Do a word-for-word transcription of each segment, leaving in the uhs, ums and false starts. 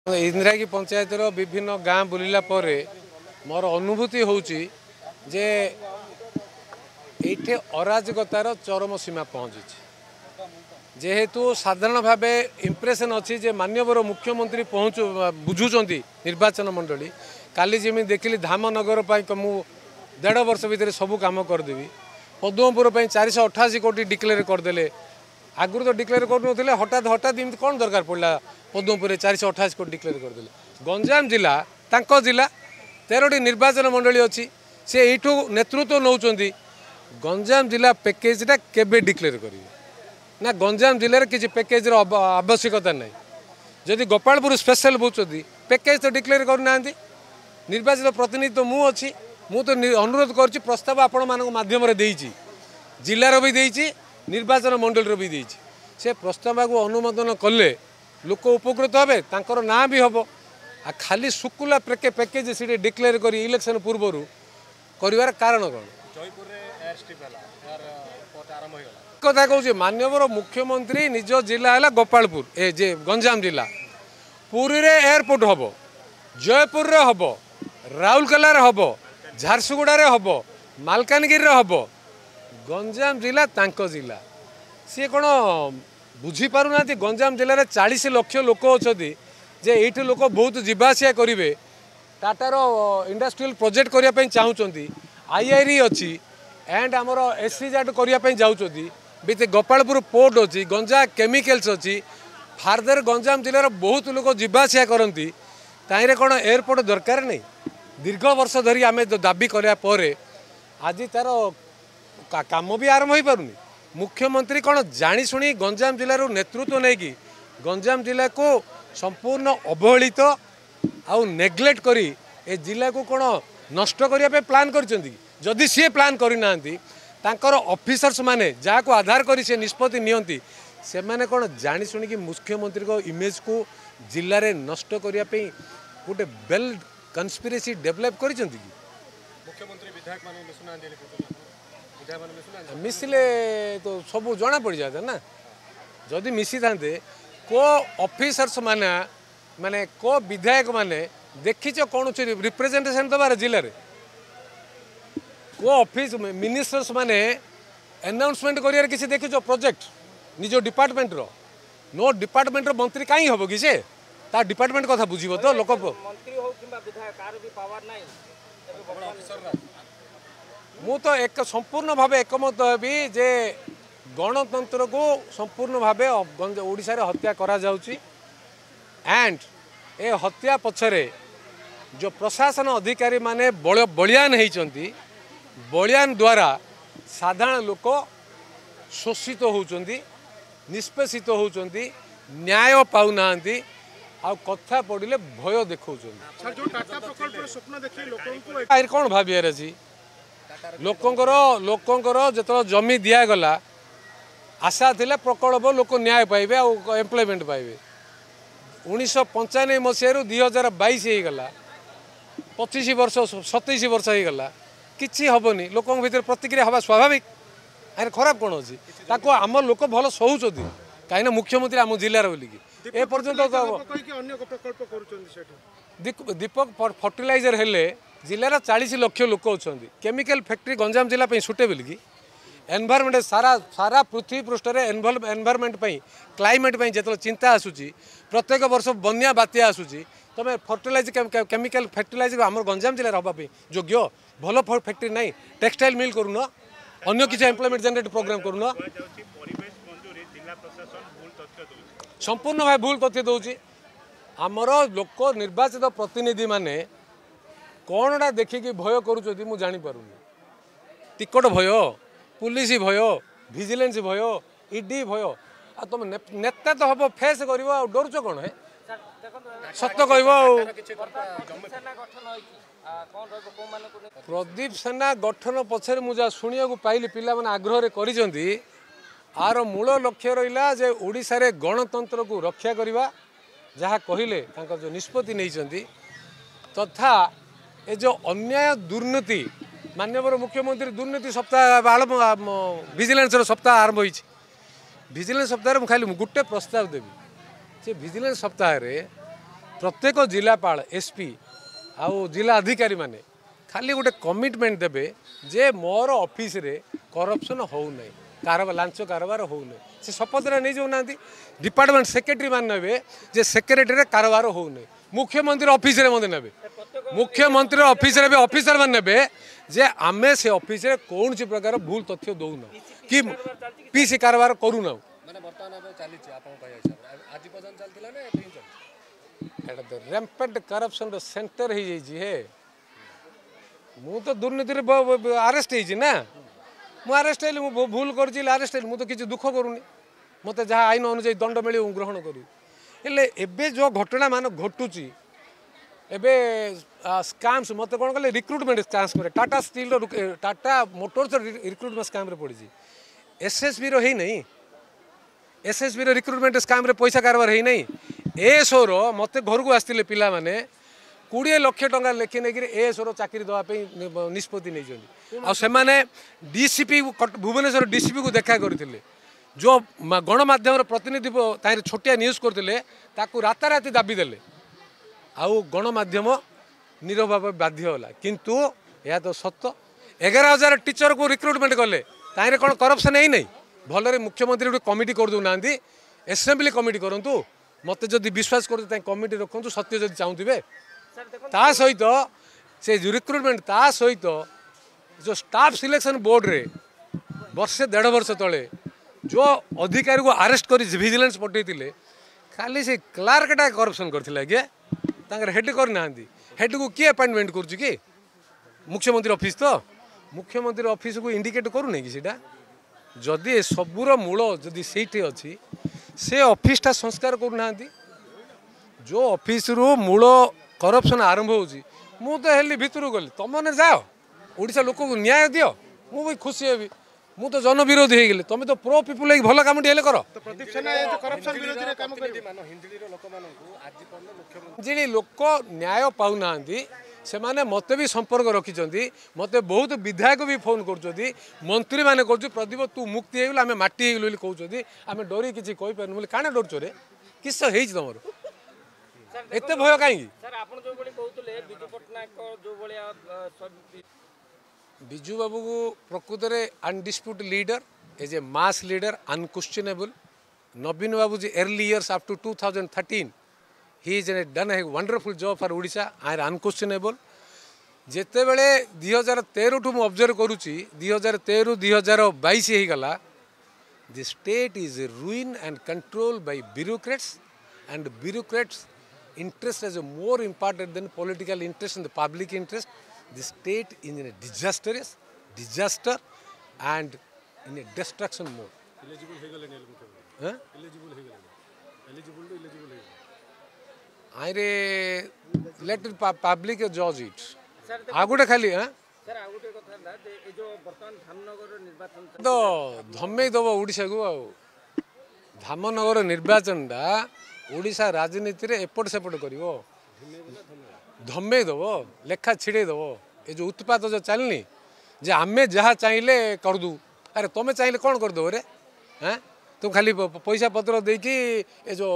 इंदिरागी पंचायतर विभिन्न गाँ बुलिला परे मोर अनुभूति होउची जे एठे अराजकतार चरम सीमा पहुँची जेहेतु साधारण भाव इम्प्रेसन अच्छी जे माननीय मुख्यमंत्री पहुँचु बुझुंट निर्वाचन मंडली काली जमी देखिली धामनगर मु देढ़ वर्ष भितर सबू कम करदेवी पद्मपुर चार सौ अठाशी कोटी डिक्लेयर करदे आगुरी तो डिक्लेयर करूँ हठात हठात इमती कौन दरकार पड़ा पद्मपुर चार सौ अठाशी कोटी डिक्लेयर करदे गंजाम जिला तांको जिला तेरह निर्वाचन मंडली अच्छी से यू नेतृत्व नौ गंजाम जिला पैकेजटा केबे डिक्लेयर करेंगे ना गंजाम जिले में किसी पैकेज आवश्यकता नहीं जदि गोपालपुर स्पेशल बुझुंट पैकेज तो डिक्लेयर करना निर्वाचित प्रतिनिधि तो मु अच्छी मु तो अनुरोध कर प्रस्ताव आपण मान मध्यम जिलार भी देती निर्वाचन मंडल भी देती से प्रस्ताव को अनुमोदन कले लोक उपकृत हे तांकर ना भी हम आ खाली शुक्ला पैके पैकेज से डिक्लेयर कर इलेक्शन पूर्व कर कारण कौन कथा कहूँ माननीय मुख्यमंत्री निज जिला है गोपालपुर ए जे गंजाम जिला पुरी रे एयरपोर्ट हम जयपुर रे हम राउरकेला हम झारसुगुड़ा हम मालकानगिरी हम गंजाम जिला तांको जिला सी कौन बुझी पारु ना गंजाम जिले में चालीस लक्ष लोक अच्छा जे ये लोक बहुत जावासिया करेंगे टाटार इंडस्ट्रियल प्रोजेक्ट करने चाहूँगी आईआईरी अच्छी एंड आमर एससीजेड करने जाऊँगी विथ गोपालपुर पोर्ट अच्छी गंजा केमिकल्स अच्छी फार्दर गंजाम जिलार बहुत लोग जावासिया करती ताईरे कौन एयरपोर्ट दरकार नहीं दीर्घ वर्ष धरी आम दाबी करापर आज तार काम भी आरंभ हो पारुनी मुख्यमंत्री कौन जाशुणी गंजाम जिलूर नेतृत्व नहीं कि गंजाम जिला को संपूर्ण अवहेलित आउ नेग्लेक्ट करी ए जिला को कौन नष्ट करने प्लान करी सी प्लान करना तांकर ऑफिसर्स माने जहाँ को आधार करी से निष्पत्ति नियंती से माने कौन जाशुणी मुख्यमंत्री को इमेज को जिले में नष्ट करने गोटे वेल कन्स्पिरेसी डेभलप कर मिसिले तो सब जना पड़ जाता ना जदि मिसी था को ऑफिसर्स माने माने को विधायक माने देखीच कौन रिप्रेजेंटेशन दबार जिले में को ऑफिस मिनिस्टर्स माने अनाउंसमेंट करियर किसी देखीच प्रोजेक्ट निज डिपार्टमेंट रो नो डिपार्टमेंट रो मंत्री कहीं हम कि से ता डिपार्टमेंट कथा बुझीबो तो लोक मंत्री हो किबा विधायक कार भी पावर नाही मु तो एक संपूर्ण भाव एकमत हेबी जे गणतंत्र को संपूर्ण भाव ओडिशा रे हत्या करा जाउची एंड ए हत्या पछरे जो प्रशासन अधिकारी माने बलियान होती बलियान द्वारा साधारण लोक शोषित होउचंदी निष्पेषित होउचंदी न्याय पाउना आ कथा पड़े भय देखा कौन भावियार अच्छी लोकंर लोकंर जो जमी दिगला आशा थिला प्रकल्प लोक न्याय पाइबे आ एम्प्लॉयमेंट पाइबे उन्नीस पंचानबे मसीह दुई हजार बैश होगला पचिश वर्ष सतैश वर्ष होगला किसी हेनी लोक भर प्रतिक्रिया हवा स्वाभाविक अरे खराब कौन अच्छी ताको आम लोक भल सहूँ कहीं मुख्यमंत्री आम जिलार बोलिकी ए पर्यंत दीपक फर्टिलाइजर हेले जिलार चालीस लक्ष लोक अच्छा केमिकल फैक्ट्री गंजाम जिला सुटेबल कि एनवायरमेंट सारा सारा पृथ्वी पृष्ठ एनवायरमेंट क्लाइमेट जो चिंता आसूची प्रत्येक वर्ष बन्या बात्या आसूची तुम फर्टिलाइज केमिकल फर्टिलाइजर आम गंजाम जिले हाँपाई योग्य भल फैक्ट्री ना टेक्सटाइल मिल करूँ अन्य किसी एम्प्लॉयमेंट जनरेट प्रोग्राम करूँ संपूर्ण भाव भूल तथ्य दूसरी आमर लोक निर्वाचित प्रतिनिधि माने कौनटा देखिकी भय करुँच मुझे जापारूनी टिकट भय पुलिस भय विजिलेंस भय ईडी भय आ तुम नेता तो हम फेस कर डरुच कौन है सत कह प्रदीप सेना गठन पछरे मुझे शुणा पाइली पिला माने आग्रह कर आर मूल लक्ष्य रहा जे ओडिशा रे गणतंत्र को रक्षा करवा जहाँ कहले जो निष्पत्ति नहीं तथा ए जो अन्याय दुर्नीति माननीय मुख्यमंत्री दुर्नीति सप्ताह विजिलेंस सप्ताह आरंभ होती विजिलेंस सप्ताह खाली गोटे प्रस्ताव देवी से विजिलेंस सप्ताह प्रत्येक जिलापाल एसपी आउ जिला अधिकारी माने खाली गोटे कमिटमेंट देबे जे मोर ऑफिस रे करप्शन हो नहीं कारबार लांच कारबार हो नहीं से शपथ नहीं जाऊना डिपार्टमेंट सेक्रेटरी मान ने जे सेक्रेटरी कारबार हो नहीं मुख्यमंत्री ऑफिस रे मते नेबे मुख्यमंत्री ऑफिस रे ऑफिसर मान नेबे जे आमे से ऑफिस रे कौन सी प्रकार भूल तथ्य दौना कि पीसी कारबार करूना माने वर्तमान अब चली छी आपन कहया हिसाब आज पर्यंत चलतिला ना एते चल एटा द रैम्पेंट करप्शन रो सेंटर ही जाई छी हे मु तो दुर्नीति रे अरेस्ट ही छी ना मु अरेस्ट हेली मु भूल करछि अरेस्ट हेली मु तो किछि दुख करूनी मते जहाँ आईन अनुसार दंड मिले ग्रहण करी हेले एबे जो घटना मान घटुची एबे स्काम्स मत कौन कले रिक्रुटमेंट स्काम्स करे टाटा स्टील रो टाटा मोटर्स रिक्रुटमेंट स्काम रे पड़ी एसएसबी रो है नहीं एसएसबी रो रिक्रुटमेंट स्काम रे पैसा कारबार है नहीं एएसओ रो मते घर को आस्तिले पिला माने कोड़े लक्ष टंका लेखि नहीं एएसओ रो चाकरी देवाई निष्पत्ति नहीं आ से माने डीसीपी भुवनेश्वर डीसीपी को देखा करथिले जो गणमाध्यम प्रतिनिधि तार छोटिया न्यूज करते राताराति दाबी देले आउ गणमाध्यम नीरव भाव बाध्य होला किंतु यह तो सत्य एगार हजार टीचर को रिक्रुटमेंट कले ताइरे कौन करप्शन है नहीं भलरे मुख्यमंत्री गोटे कमिटी कर दौना एसेम्बली कमिटी करूँ मत जदि विश्वास कर कमिटी रखु सत्य जदि चाहूबे ता सहित से रिक्रुटमेंट ता सहित जो स्टाफ सिलेक्शन बोर्ड रे वर्षे डेढ़ वर्ष तले जो अधिकारी को अरेस्ट कर विजिलेंस पठे खाली से क्लार्कटा करप्शन करथिला के तांकर हेड करना हेड को किए अपॉइंटमेंट कर कि मुख्यमंत्री ऑफिस तो मुख्यमंत्री ऑफिस को इंडिकेट करूनी कि सीटा जदि सबूर मूल जदि सेठी अच्छी से ऑफिसटा संस्कार करूना जो ऑफिस रु मूल करप्शन आरंभ होची मु तो हेली भितर गली तुमने जाओ ओडिशा लोक को न्याय दियो मु भी खुशी हेबी मु तो जन विरोधी हो गले तुम तो प्रो पीपुल एक भल काम हेले कर जी लोक न्याय पाऊना से माने मते भी संपर्क रखिंट मत बहुत विधायक भी फोन कर मंत्री मैंने कर प्रदीप तू मुक्ति हो आम माटी हो कहते आम डरी किसी कहीपर बोले काण डरच रे किस तुम एत भय कहीं बिजू बाबू को प्रकृत में undisputed leader as a mass leader unquestionable Naveen Babu ji early years up to two thousand thirteen he is done a wonderful job for Odisha I unquestionable जिते बड़े दुई हजार तेरह ठू ऑब्जर्व करुच्ची दुई हजार तेरह दुई हजार बैश होगला the state is ruin and control by bureaucrats and bureaucrats interest as a more important than political interest and the public interest. The state is in a disastrous disaster and in a destruction mode. Eligible है गले नहीं लोग हैं? Eligible है गले eligible तो eligible है आइरे let it public judge it. आगुटे खाली हैं? सर आगुटे को था ना ये जो बर्तमान धामनगर निर्वाचन तो धम्मे दबो उड़ीसा को धामनगर निर्वाचन डा ओडिशा राजनीति रे एपट सेपट कर धमे दब लेखा छिड़े दब ये जो उत्पात जो चलनी जे आमे जहाँ चाहिए करदू अरे तुम चाहिए कौन करदेव रे हाँ तुम खाली पैसा पत्र देकी ये जो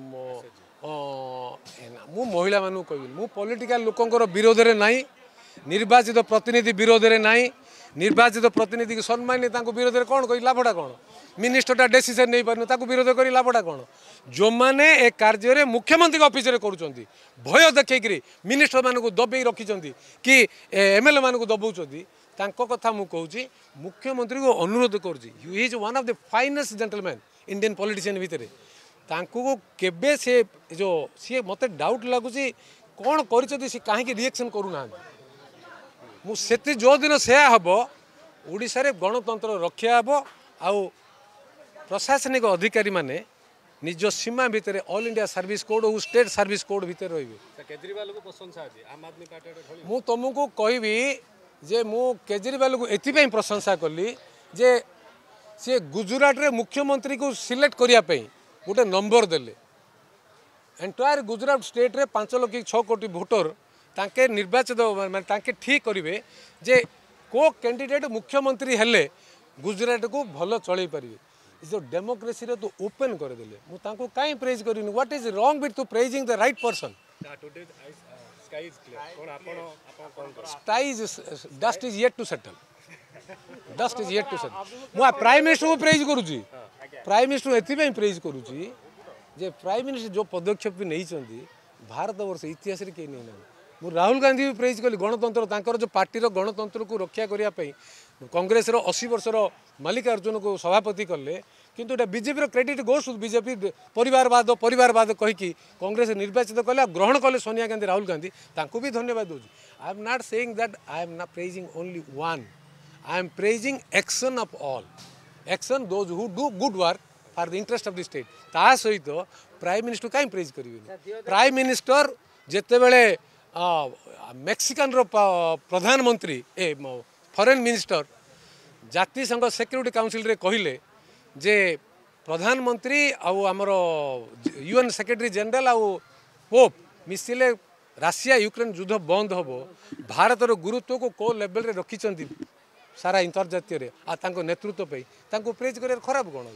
मु महिला मानू कह मु पॉलिटिकल लोकंकर विरोध रे नहीं निर्वाचित प्रतिनिधि विरोध रे नहीं निर्वाचित प्रतिनिधि की सम्मान विरोध में कौन कही लाभटा कौन मिनिस्टरटा डिसीजन नहीं पार विरोध कर लाभटा कौन जो मैंने ए कार्य मुख्यमंत्री ऑफिस रे करुँच भय देखिए मिनिस्टर मान दबे रखिंट कि एमएलए मान दबाऊँच कथा मु कहूँ मुख्यमंत्री को अनुरोध करुँच is one of the finest gentleman Indian politician भितर तांको केबे से जो सी मत डाउट लगुच कौन कर कहीं रिएक्शन करूना मुझे जो दिन से हम ओडिशा रे गणतंत्र रक्षा हम आउ प्रशासनिक अधिकारी माने निज सीमा भितर ऑल इंडिया सर्विस कोड और स्टेट सर्विस कोड भितर रही केजरीवाल को प्रशंसा अछि आम आदमी पार्टी मु तुमको कहबी जे मु केजरीवाल को एथि प्रशंसा कली जे सी गुजरात रे मुख्यमंत्री को सिलेक्ट करिया पई गोटे नंबर देले एंटायर गुजरात स्टेट रे पांच लक्ष छह कोटी भोटर तांके निर्वाचित माने तांके ठीक करिवे जे को कैंडिडेट मुख्यमंत्री हेले गुजरात को भल चलई पारिबे जो डेमोक्रेसी रे तो ओपन कर देले मु तांको काई प्रेज करिनु what is wrong with to praising the right person today sky is clear. कौन आपण आपण कौन कर Sky is dust is yet to settle. Dust is yet to settle. मैं प्राइम मिनिस्टर को प्रेज करूची प्राइम मिनिस्टर एथि प्रेज करूची जे प्राइम मिनिस्टर जो पदक्षेप भी नहीं चंदी भारत वर्ष इतिहास रे के नहीं ना मु राहुल गांधी भी प्रेज कली गणतंत्र तांकर जो पार्टी रो गणतंत्र को रक्षा करिया पई कांग्रेस रो अस्सी वर्ष रो मल्लिकार्जुन को सभापति कले किंतु एटा बीजेपी रो क्रेडिट गोस बीजेपी परिवारवाद परिवारवाद कहीकि कांग्रेस निर्वाचित कले ग्रहण कले सोनिया गांधी राहुल गांधी तांको भी धन्यवाद दूची I am not saying that I am not praising only one I am praising action of all action those who do good work for the interest of the state ता सहित प्राइम मिनिस्टर काई praise करिवे prime minister जेते बेले Mexican रो प्रधानमंत्री a foreign minister जाति संघ security council रे कहिले जे प्रधानमंत्री आउ आमर यूएन सेक्रेटरी जनरल आउ पोप मिसिले राशिया यूक्रेन युद्ध बंद हम भारत गुरुत्व को को लेवल रे रखी सारा अंतर्जातीय रे आ तांको नेतृत्व पे तांको प्रेज करे खराब कोन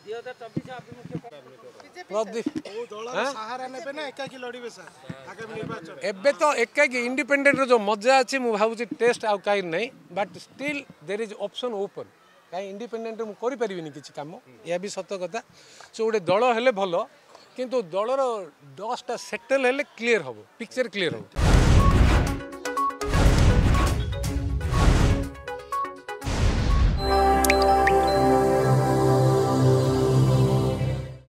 अछि एबे तो एकाकी इंडिपेंडेंट जो मजा अछि मु भाबुची टेस्ट आ काई नहीं but still there is option open कहीं इंडिपेंडेंट मु करि परिबिनी किछि काम या भी सत्य कथा सो गोटे दल हेले भलो किंतु दलर डस्ट सेटल हेले क्लियर हबो पिक्चर क्लियर हबो।